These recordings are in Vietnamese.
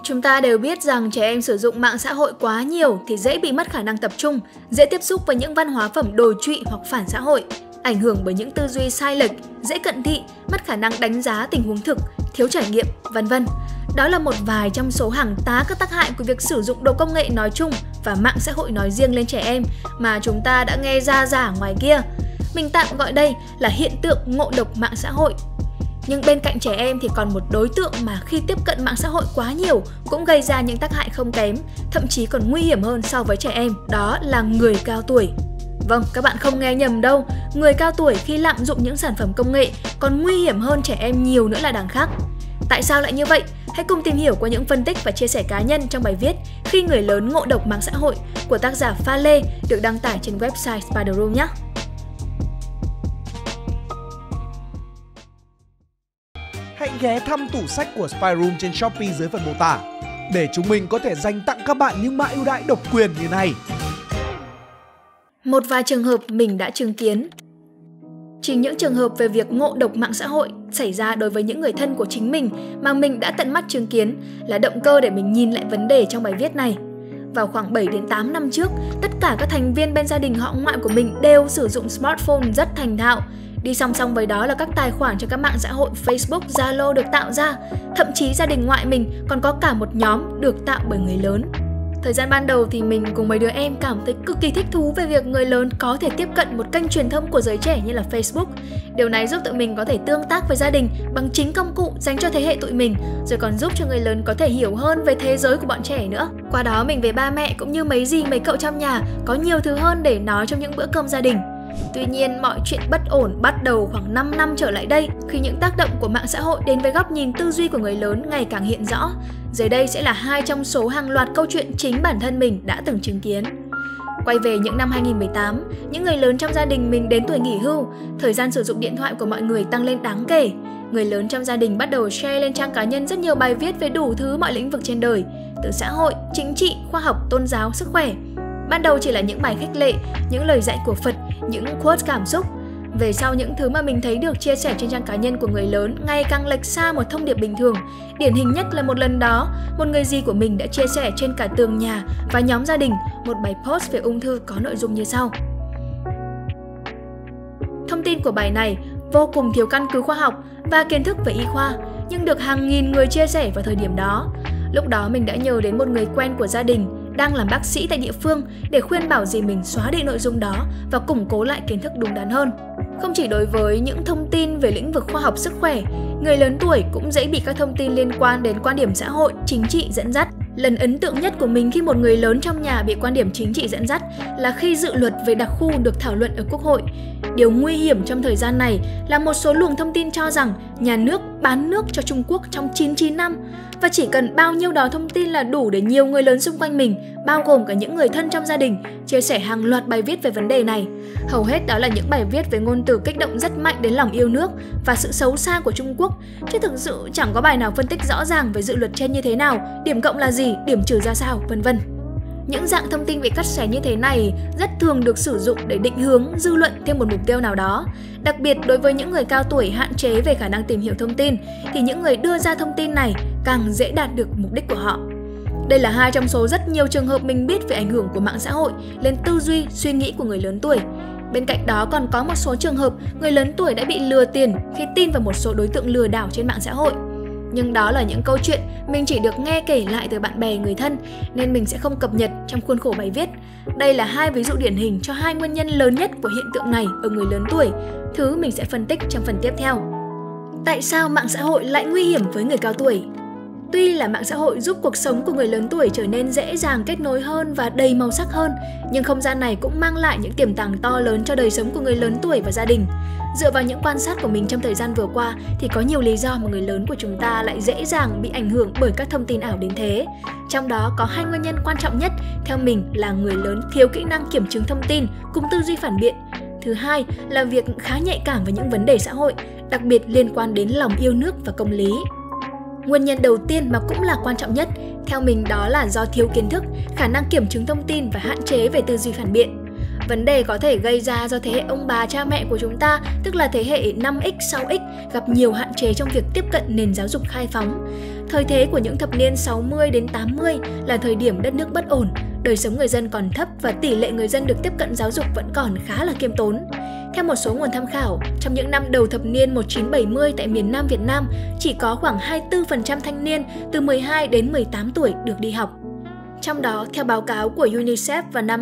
Chúng ta đều biết rằng trẻ em sử dụng mạng xã hội quá nhiều thì dễ bị mất khả năng tập trung, dễ tiếp xúc với những văn hóa phẩm đồi trụy hoặc phản xã hội, ảnh hưởng bởi những tư duy sai lệch, dễ cận thị, mất khả năng đánh giá tình huống thực, thiếu trải nghiệm, vân vân. Đó là một vài trong số hàng tá các tác hại của việc sử dụng đồ công nghệ nói chung và mạng xã hội nói riêng lên trẻ em mà chúng ta đã nghe ra giả ngoài kia. Mình tạm gọi đây là hiện tượng ngộ độc mạng xã hội. Nhưng bên cạnh trẻ em thì còn một đối tượng mà khi tiếp cận mạng xã hội quá nhiều cũng gây ra những tác hại không kém, thậm chí còn nguy hiểm hơn so với trẻ em, đó là người cao tuổi. Vâng, các bạn không nghe nhầm đâu, người cao tuổi khi lạm dụng những sản phẩm công nghệ còn nguy hiểm hơn trẻ em nhiều nữa là đằng khác. Tại sao lại như vậy? Hãy cùng tìm hiểu qua những phân tích và chia sẻ cá nhân trong bài viết Khi người lớn ngộ độc mạng xã hội của tác giả Pha Lê được đăng tải trên website Spider Room nhé. Hãy ghé thăm tủ sách của Spy Room trên Shopee dưới phần mô tả để chúng mình có thể dành tặng các bạn những mã ưu đãi độc quyền như này. Một vài trường hợp mình đã chứng kiến. Chỉ những trường hợp về việc ngộ độc mạng xã hội xảy ra đối với những người thân của chính mình mà mình đã tận mắt chứng kiến là động cơ để mình nhìn lại vấn đề trong bài viết này. Vào khoảng 7 đến 8 năm trước, tất cả các thành viên bên gia đình họ ngoại của mình đều sử dụng smartphone rất thành thạo. Đi song song với đó là các tài khoản trên các mạng xã hội Facebook, Zalo được tạo ra. Thậm chí gia đình ngoại mình còn có cả một nhóm được tạo bởi người lớn. Thời gian ban đầu thì mình cùng mấy đứa em cảm thấy cực kỳ thích thú về việc người lớn có thể tiếp cận một kênh truyền thông của giới trẻ như là Facebook. Điều này giúp tụi mình có thể tương tác với gia đình bằng chính công cụ dành cho thế hệ tụi mình, rồi còn giúp cho người lớn có thể hiểu hơn về thế giới của bọn trẻ nữa. Qua đó mình về ba mẹ cũng như mấy dì mấy cậu trong nhà có nhiều thứ hơn để nói trong những bữa cơm gia đình. Tuy nhiên, mọi chuyện bất ổn bắt đầu khoảng 5 năm trở lại đây khi những tác động của mạng xã hội đến với góc nhìn tư duy của người lớn ngày càng hiện rõ. Dưới đây sẽ là hai trong số hàng loạt câu chuyện chính bản thân mình đã từng chứng kiến. Quay về những năm 2018, những người lớn trong gia đình mình đến tuổi nghỉ hưu, thời gian sử dụng điện thoại của mọi người tăng lên đáng kể. Người lớn trong gia đình bắt đầu share lên trang cá nhân rất nhiều bài viết về đủ thứ mọi lĩnh vực trên đời, từ xã hội, chính trị, khoa học, tôn giáo, sức khỏe. Ban đầu chỉ là những bài khích lệ, những lời dạy của Phật, những quote cảm xúc. Về sau những thứ mà mình thấy được chia sẻ trên trang cá nhân của người lớn ngày càng lệch xa một thông điệp bình thường. Điển hình nhất là một lần đó, một người dì của mình đã chia sẻ trên cả tường nhà và nhóm gia đình một bài post về ung thư có nội dung như sau. Thông tin của bài này vô cùng thiếu căn cứ khoa học và kiến thức về y khoa, nhưng được hàng nghìn người chia sẻ vào thời điểm đó. Lúc đó mình đã nhờ đến một người quen của gia đình đang làm bác sĩ tại địa phương để khuyên bảo dì mình xóa đi nội dung đó và củng cố lại kiến thức đúng đắn hơn. Không chỉ đối với những thông tin về lĩnh vực khoa học sức khỏe, người lớn tuổi cũng dễ bị các thông tin liên quan đến quan điểm xã hội, chính trị dẫn dắt. Lần ấn tượng nhất của mình khi một người lớn trong nhà bị quan điểm chính trị dẫn dắt là khi dự luật về đặc khu được thảo luận ở Quốc hội. Điều nguy hiểm trong thời gian này là một số luồng thông tin cho rằng nhà nước bán nước cho Trung Quốc trong 99 năm và chỉ cần bao nhiêu đó thông tin là đủ để nhiều người lớn xung quanh mình, bao gồm cả những người thân trong gia đình, chia sẻ hàng loạt bài viết về vấn đề này. Hầu hết đó là những bài viết với ngôn từ kích động rất mạnh đến lòng yêu nước và sự xấu xa của Trung Quốc, chứ thực sự chẳng có bài nào phân tích rõ ràng về dự luật trên như thế nào, điểm cộng là gì, điểm trừ ra sao, vân vân. Những dạng thông tin bị cắt xé như thế này rất thường được sử dụng để định hướng dư luận theo một mục tiêu nào đó. Đặc biệt đối với những người cao tuổi hạn chế về khả năng tìm hiểu thông tin, thì những người đưa ra thông tin này càng dễ đạt được mục đích của họ. Đây là hai trong số rất nhiều trường hợp mình biết về ảnh hưởng của mạng xã hội lên tư duy, suy nghĩ của người lớn tuổi. Bên cạnh đó còn có một số trường hợp người lớn tuổi đã bị lừa tiền khi tin vào một số đối tượng lừa đảo trên mạng xã hội. Nhưng đó là những câu chuyện mình chỉ được nghe kể lại từ bạn bè, người thân nên mình sẽ không cập nhật trong khuôn khổ bài viết. Đây là hai ví dụ điển hình cho hai nguyên nhân lớn nhất của hiện tượng này ở người lớn tuổi, thứ mình sẽ phân tích trong phần tiếp theo. Tại sao mạng xã hội lại nguy hiểm với người cao tuổi? Tuy là mạng xã hội giúp cuộc sống của người lớn tuổi trở nên dễ dàng kết nối hơn và đầy màu sắc hơn, nhưng không gian này cũng mang lại những tiềm tàng to lớn cho đời sống của người lớn tuổi và gia đình. Dựa vào những quan sát của mình trong thời gian vừa qua thì có nhiều lý do mà người lớn của chúng ta lại dễ dàng bị ảnh hưởng bởi các thông tin ảo đến thế. Trong đó có hai nguyên nhân quan trọng nhất theo mình là người lớn thiếu kỹ năng kiểm chứng thông tin cùng tư duy phản biện. Thứ hai là việc khá nhạy cảm với những vấn đề xã hội, đặc biệt liên quan đến lòng yêu nước và công lý. Nguyên nhân đầu tiên mà cũng là quan trọng nhất, theo mình đó là do thiếu kiến thức, khả năng kiểm chứng thông tin và hạn chế về tư duy phản biện. Vấn đề có thể gây ra do thế hệ ông bà cha mẹ của chúng ta, tức là thế hệ 5X, 6X, gặp nhiều hạn chế trong việc tiếp cận nền giáo dục khai phóng. Thời thế của những thập niên 60 đến 80 là thời điểm đất nước bất ổn, đời sống người dân còn thấp và tỷ lệ người dân được tiếp cận giáo dục vẫn còn khá là khiêm tốn. Theo một số nguồn tham khảo, trong những năm đầu thập niên 1970 tại miền Nam Việt Nam, chỉ có khoảng 24% thanh niên từ 12 đến 18 tuổi được đi học. Trong đó, theo báo cáo của UNICEF vào năm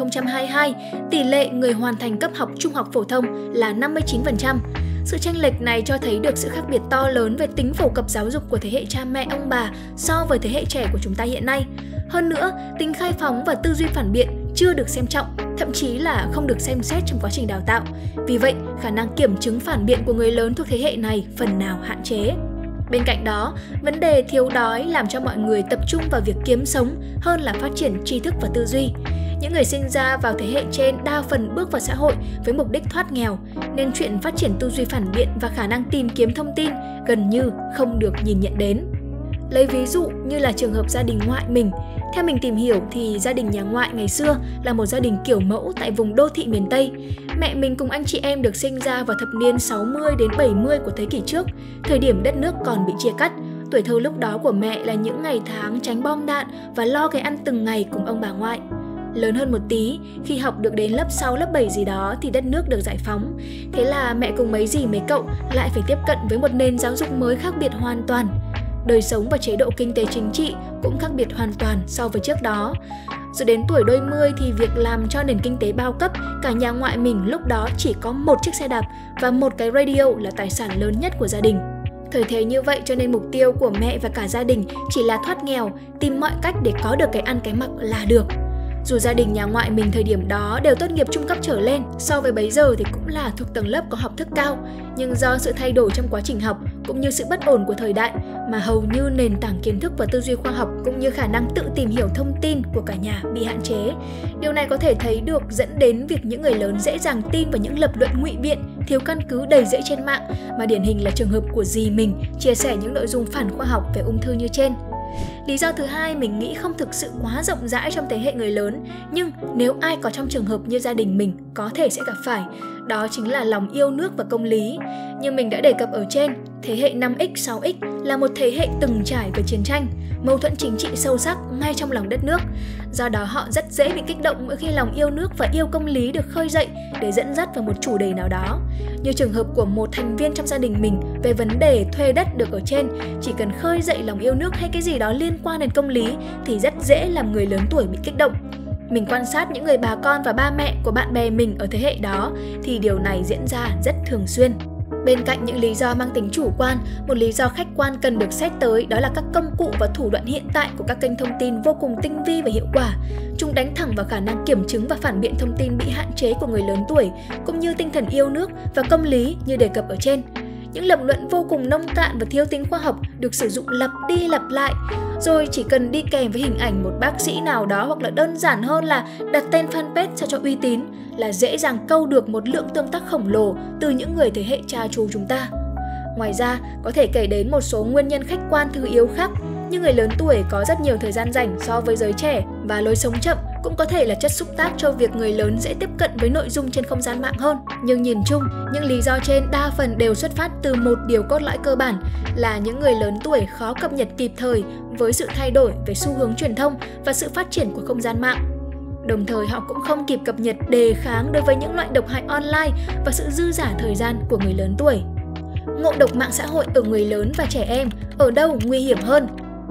2022, tỷ lệ người hoàn thành cấp học trung học phổ thông là 59%. Sự chênh lệch này cho thấy được sự khác biệt to lớn về tính phổ cập giáo dục của thế hệ cha mẹ ông bà so với thế hệ trẻ của chúng ta hiện nay. Hơn nữa, tính khai phóng và tư duy phản biện chưa được xem trọng, thậm chí là không được xem xét trong quá trình đào tạo. Vì vậy, khả năng kiểm chứng phản biện của người lớn thuộc thế hệ này phần nào hạn chế. Bên cạnh đó, vấn đề thiếu đói làm cho mọi người tập trung vào việc kiếm sống hơn là phát triển tri thức và tư duy. Những người sinh ra vào thế hệ trên đa phần bước vào xã hội với mục đích thoát nghèo, nên chuyện phát triển tư duy phản biện và khả năng tìm kiếm thông tin gần như không được nhìn nhận đến. Lấy ví dụ như là trường hợp gia đình ngoại mình. Theo mình tìm hiểu thì gia đình nhà ngoại ngày xưa là một gia đình kiểu mẫu tại vùng đô thị miền Tây. Mẹ mình cùng anh chị em được sinh ra vào thập niên 60 đến 70 của thế kỷ trước, thời điểm đất nước còn bị chia cắt. Tuổi thơ lúc đó của mẹ là những ngày tháng tránh bom đạn và lo cái ăn từng ngày cùng ông bà ngoại. Lớn hơn một tí, khi học được đến lớp 6, lớp 7 gì đó thì đất nước được giải phóng. Thế là mẹ cùng mấy dì mấy cậu lại phải tiếp cận với một nền giáo dục mới khác biệt hoàn toàn. Đời sống và chế độ kinh tế chính trị cũng khác biệt hoàn toàn so với trước đó. Rồi đến tuổi đôi mươi thì việc làm cho nền kinh tế bao cấp, cả nhà ngoại mình lúc đó chỉ có một chiếc xe đạp và một cái radio là tài sản lớn nhất của gia đình. Thời thế như vậy cho nên mục tiêu của mẹ và cả gia đình chỉ là thoát nghèo, tìm mọi cách để có được cái ăn cái mặc là được. Dù gia đình nhà ngoại mình thời điểm đó đều tốt nghiệp trung cấp trở lên, so với bấy giờ thì cũng là thuộc tầng lớp có học thức cao, nhưng do sự thay đổi trong quá trình học cũng như sự bất ổn của thời đại mà hầu như nền tảng kiến thức và tư duy khoa học cũng như khả năng tự tìm hiểu thông tin của cả nhà bị hạn chế. Điều này có thể thấy được dẫn đến việc những người lớn dễ dàng tin vào những lập luận ngụy biện, thiếu căn cứ đầy rẫy trên mạng, mà điển hình là trường hợp của dì mình chia sẻ những nội dung phản khoa học về ung thư như trên. Lý do thứ hai mình nghĩ không thực sự quá rộng rãi trong thế hệ người lớn, nhưng nếu ai có trong trường hợp như gia đình mình có thể sẽ gặp phải, đó chính là lòng yêu nước và công lý. Như mình đã đề cập ở trên, thế hệ 5X, 6X là một thế hệ từng trải về chiến tranh, mâu thuẫn chính trị sâu sắc ngay trong lòng đất nước. Do đó họ rất dễ bị kích động mỗi khi lòng yêu nước và yêu công lý được khơi dậy để dẫn dắt vào một chủ đề nào đó. Như trường hợp của một thành viên trong gia đình mình về vấn đề thuê đất được ở trên, chỉ cần khơi dậy lòng yêu nước hay cái gì đó liên quan đến công lý thì rất dễ làm người lớn tuổi bị kích động. Mình quan sát những người bà con và ba mẹ của bạn bè mình ở thế hệ đó thì điều này diễn ra rất thường xuyên. Bên cạnh những lý do mang tính chủ quan, một lý do khách quan cần được xét tới đó là các công cụ và thủ đoạn hiện tại của các kênh thông tin vô cùng tinh vi và hiệu quả. Chúng đánh thẳng vào khả năng kiểm chứng và phản biện thông tin bị hạn chế của người lớn tuổi, cũng như tinh thần yêu nước và công lý như đề cập ở trên. Những lập luận vô cùng nông cạn và thiếu tính khoa học được sử dụng lặp đi lặp lại, rồi chỉ cần đi kèm với hình ảnh một bác sĩ nào đó hoặc là đơn giản hơn là đặt tên fanpage sao cho uy tín là dễ dàng câu được một lượng tương tác khổng lồ từ những người thế hệ cha chú chúng ta. Ngoài ra, có thể kể đến một số nguyên nhân khách quan thứ yếu khác, như người lớn tuổi có rất nhiều thời gian rảnh so với giới trẻ và lối sống chậm cũng có thể là chất xúc tác cho việc người lớn dễ tiếp cận với nội dung trên không gian mạng hơn. Nhưng nhìn chung, những lý do trên đa phần đều xuất phát từ một điều cốt lõi cơ bản là những người lớn tuổi khó cập nhật kịp thời với sự thay đổi về xu hướng truyền thông và sự phát triển của không gian mạng. Đồng thời họ cũng không kịp cập nhật đề kháng đối với những loại độc hại online và sự dư dả thời gian của người lớn tuổi. Ngộ độc mạng xã hội ở người lớn và trẻ em ở đâu nguy hiểm hơn?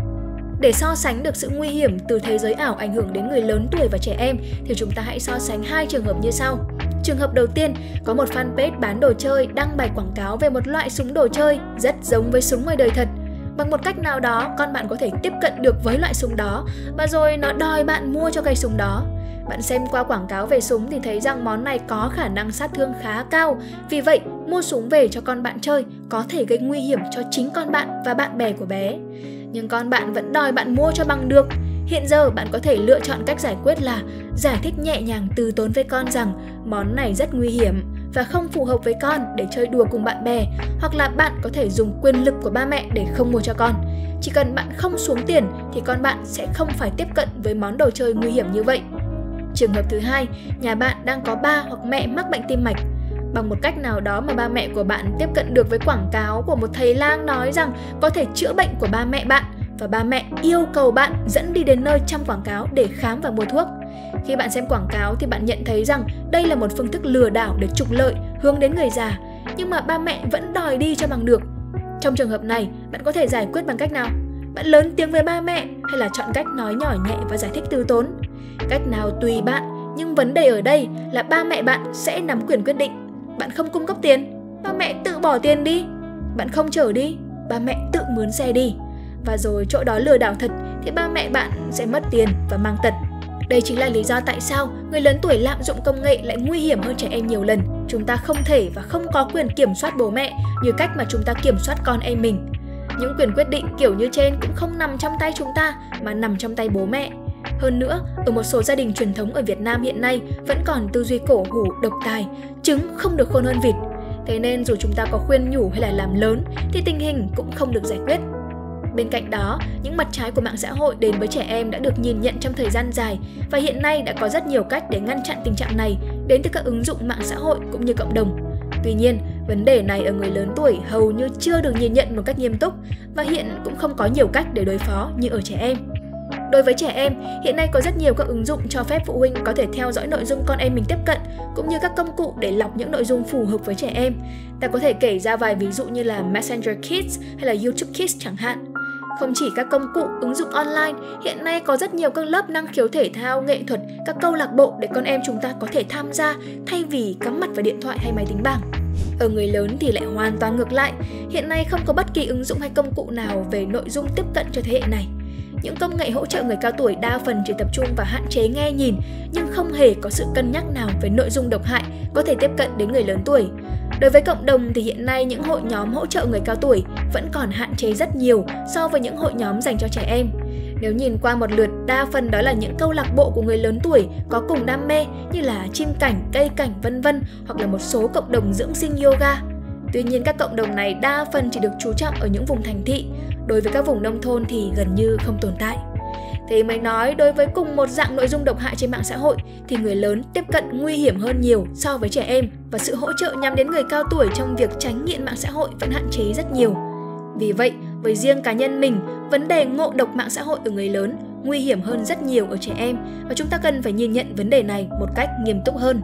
Để so sánh được sự nguy hiểm từ thế giới ảo ảnh hưởng đến người lớn tuổi và trẻ em thì chúng ta hãy so sánh hai trường hợp như sau. Trường hợp đầu tiên, có một fanpage bán đồ chơi đăng bài quảng cáo về một loại súng đồ chơi rất giống với súng ngoài đời thật. Bằng một cách nào đó, con bạn có thể tiếp cận được với loại súng đó và rồi nó đòi bạn mua cho cây súng đó. Bạn xem qua quảng cáo về súng thì thấy rằng món này có khả năng sát thương khá cao. Vì vậy, mua súng về cho con bạn chơi có thể gây nguy hiểm cho chính con bạn và bạn bè của bé. Nhưng con bạn vẫn đòi bạn mua cho bằng được. Hiện giờ bạn có thể lựa chọn cách giải quyết là giải thích nhẹ nhàng từ tốn với con rằng món này rất nguy hiểm và không phù hợp với con để chơi đùa cùng bạn bè, hoặc là bạn có thể dùng quyền lực của ba mẹ để không mua cho con. Chỉ cần bạn không xuống tiền thì con bạn sẽ không phải tiếp cận với món đồ chơi nguy hiểm như vậy. Trường hợp thứ hai, nhà bạn đang có ba hoặc mẹ mắc bệnh tim mạch. Bằng một cách nào đó mà ba mẹ của bạn tiếp cận được với quảng cáo của một thầy lang nói rằng có thể chữa bệnh của ba mẹ bạn, và ba mẹ yêu cầu bạn dẫn đi đến nơi trong quảng cáo để khám và mua thuốc. Khi bạn xem quảng cáo thì bạn nhận thấy rằng đây là một phương thức lừa đảo để trục lợi hướng đến người già, nhưng mà ba mẹ vẫn đòi đi cho bằng được. Trong trường hợp này, bạn có thể giải quyết bằng cách nào? Bạn lớn tiếng với ba mẹ hay là chọn cách nói nhỏ nhẹ và giải thích từ tốn? Cách nào tùy bạn, nhưng vấn đề ở đây là ba mẹ bạn sẽ nắm quyền quyết định. Bạn không cung cấp tiền, ba mẹ tự bỏ tiền đi. Bạn không chở đi, ba mẹ tự mướn xe đi. Và rồi chỗ đó lừa đảo thật thì ba mẹ bạn sẽ mất tiền và mang tật. Đây chính là lý do tại sao người lớn tuổi lạm dụng công nghệ lại nguy hiểm hơn trẻ em nhiều lần. Chúng ta không thể và không có quyền kiểm soát bố mẹ như cách mà chúng ta kiểm soát con em mình. Những quyền quyết định kiểu như trên cũng không nằm trong tay chúng ta mà nằm trong tay bố mẹ. Hơn nữa, ở một số gia đình truyền thống ở Việt Nam hiện nay vẫn còn tư duy cổ hủ độc tài, trứng không được khôn hơn vịt. Thế nên dù chúng ta có khuyên nhủ hay là làm lớn thì tình hình cũng không được giải quyết. Bên cạnh đó, những mặt trái của mạng xã hội đến với trẻ em đã được nhìn nhận trong thời gian dài, và hiện nay đã có rất nhiều cách để ngăn chặn tình trạng này đến từ các ứng dụng mạng xã hội cũng như cộng đồng. Tuy nhiên, vấn đề này ở người lớn tuổi hầu như chưa được nhìn nhận một cách nghiêm túc, và hiện cũng không có nhiều cách để đối phó như ở trẻ em. Đối với trẻ em, hiện nay có rất nhiều các ứng dụng cho phép phụ huynh có thể theo dõi nội dung con em mình tiếp cận, cũng như các công cụ để lọc những nội dung phù hợp với trẻ em. Ta có thể kể ra vài ví dụ như là Messenger Kids hay là YouTube Kids chẳng hạn. Không chỉ các công cụ, ứng dụng online, hiện nay có rất nhiều các lớp năng khiếu thể thao, nghệ thuật, các câu lạc bộ để con em chúng ta có thể tham gia thay vì cắm mặt vào điện thoại hay máy tính bảng. Ở người lớn thì lại hoàn toàn ngược lại, hiện nay không có bất kỳ ứng dụng hay công cụ nào về nội dung tiếp cận cho thế hệ này. Những công nghệ hỗ trợ người cao tuổi đa phần chỉ tập trung vào hạn chế nghe nhìn, nhưng không hề có sự cân nhắc nào về nội dung độc hại có thể tiếp cận đến người lớn tuổi. Đối với cộng đồng thì hiện nay những hội nhóm hỗ trợ người cao tuổi vẫn còn hạn chế rất nhiều so với những hội nhóm dành cho trẻ em. Nếu nhìn qua một lượt, đa phần đó là những câu lạc bộ của người lớn tuổi có cùng đam mê như là chim cảnh, cây cảnh vân vân, hoặc là một số cộng đồng dưỡng sinh yoga. Tuy nhiên các cộng đồng này đa phần chỉ được chú trọng ở những vùng thành thị, đối với các vùng nông thôn thì gần như không tồn tại. Thế mới nói đối với cùng một dạng nội dung độc hại trên mạng xã hội thì người lớn tiếp cận nguy hiểm hơn nhiều so với trẻ em, và sự hỗ trợ nhằm đến người cao tuổi trong việc tránh nghiện mạng xã hội vẫn hạn chế rất nhiều. Vì vậy, với riêng cá nhân mình, vấn đề ngộ độc mạng xã hội ở người lớn nguy hiểm hơn rất nhiều ở trẻ em, và chúng ta cần phải nhìn nhận vấn đề này một cách nghiêm túc hơn.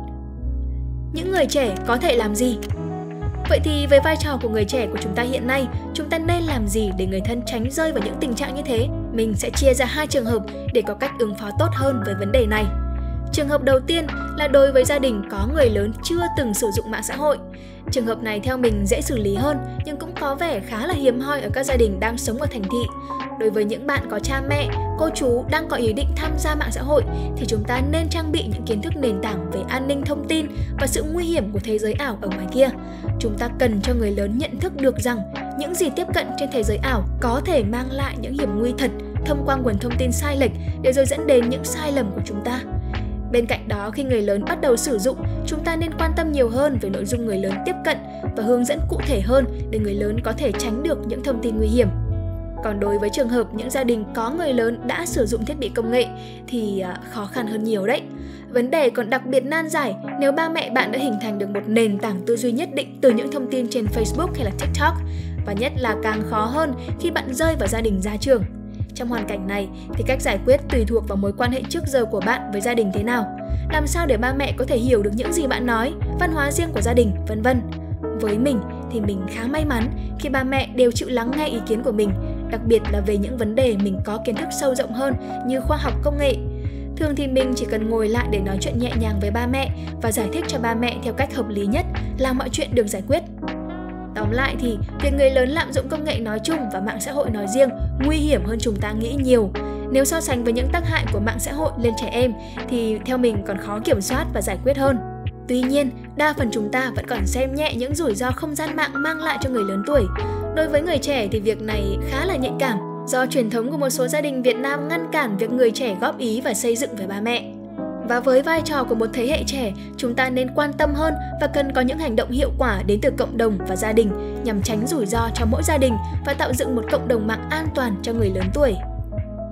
Những người trẻ có thể làm gì? Vậy thì với vai trò của người trẻ của chúng ta hiện nay, chúng ta nên làm gì để người thân tránh rơi vào những tình trạng như thế? Mình sẽ chia ra hai trường hợp để có cách ứng phó tốt hơn với vấn đề này. Trường hợp đầu tiên là đối với gia đình có người lớn chưa từng sử dụng mạng xã hội. Trường hợp này theo mình dễ xử lý hơn, nhưng cũng có vẻ khá là hiếm hoi ở các gia đình đang sống ở thành thị. Đối với những bạn có cha mẹ, cô chú đang có ý định tham gia mạng xã hội thì chúng ta nên trang bị những kiến thức nền tảng về an ninh thông tin và sự nguy hiểm của thế giới ảo ở ngoài kia. Chúng ta cần cho người lớn nhận thức được rằng những gì tiếp cận trên thế giới ảo có thể mang lại những hiểm nguy thật thông qua nguồn thông tin sai lệch để rồi dẫn đến những sai lầm của chúng ta. Bên cạnh đó, khi người lớn bắt đầu sử dụng, chúng ta nên quan tâm nhiều hơn về nội dung người lớn tiếp cận và hướng dẫn cụ thể hơn để người lớn có thể tránh được những thông tin nguy hiểm. Còn đối với trường hợp những gia đình có người lớn đã sử dụng thiết bị công nghệ thì khó khăn hơn nhiều đấy. Vấn đề còn đặc biệt nan giải nếu ba mẹ bạn đã hình thành được một nền tảng tư duy nhất định từ những thông tin trên Facebook hay là TikTok, và nhất là càng khó hơn khi bạn rơi vào gia đình gia trưởng. Trong hoàn cảnh này thì cách giải quyết tùy thuộc vào mối quan hệ trước giờ của bạn với gia đình thế nào. Làm sao để ba mẹ có thể hiểu được những gì bạn nói, văn hóa riêng của gia đình, vân vân. Với mình thì mình khá may mắn khi ba mẹ đều chịu lắng nghe ý kiến của mình, đặc biệt là về những vấn đề mình có kiến thức sâu rộng hơn như khoa học công nghệ. Thường thì mình chỉ cần ngồi lại để nói chuyện nhẹ nhàng với ba mẹ và giải thích cho ba mẹ theo cách hợp lý nhất là mọi chuyện được giải quyết. Tóm lại thì việc người lớn lạm dụng công nghệ nói chung và mạng xã hội nói riêng nguy hiểm hơn chúng ta nghĩ nhiều. Nếu so sánh với những tác hại của mạng xã hội lên trẻ em thì theo mình còn khó kiểm soát và giải quyết hơn. Tuy nhiên, đa phần chúng ta vẫn còn xem nhẹ những rủi ro không gian mạng mang lại cho người lớn tuổi. Đối với người trẻ thì việc này khá là nhạy cảm, do truyền thống của một số gia đình Việt Nam ngăn cản việc người trẻ góp ý và xây dựng với ba mẹ. Và với vai trò của một thế hệ trẻ, chúng ta nên quan tâm hơn và cần có những hành động hiệu quả đến từ cộng đồng và gia đình nhằm tránh rủi ro cho mỗi gia đình và tạo dựng một cộng đồng mạng an toàn cho người lớn tuổi.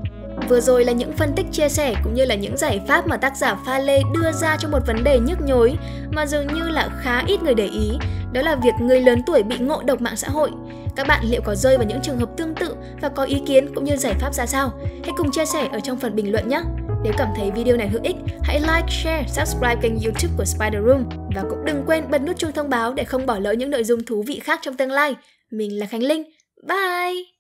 Vừa rồi là những phân tích chia sẻ cũng như là những giải pháp mà tác giả Pha Lê đưa ra cho một vấn đề nhức nhối mà dường như là khá ít người để ý, đó là việc người lớn tuổi bị ngộ độc mạng xã hội. Các bạn liệu có rơi vào những trường hợp tương tự và có ý kiến cũng như giải pháp ra sao? Hãy cùng chia sẻ ở trong phần bình luận nhé! Nếu cảm thấy video này hữu ích, hãy like, share, subscribe kênh YouTube của Spider Room và cũng đừng quên bật nút chuông thông báo để không bỏ lỡ những nội dung thú vị khác trong tương lai. Mình là Khánh Linh. Bye!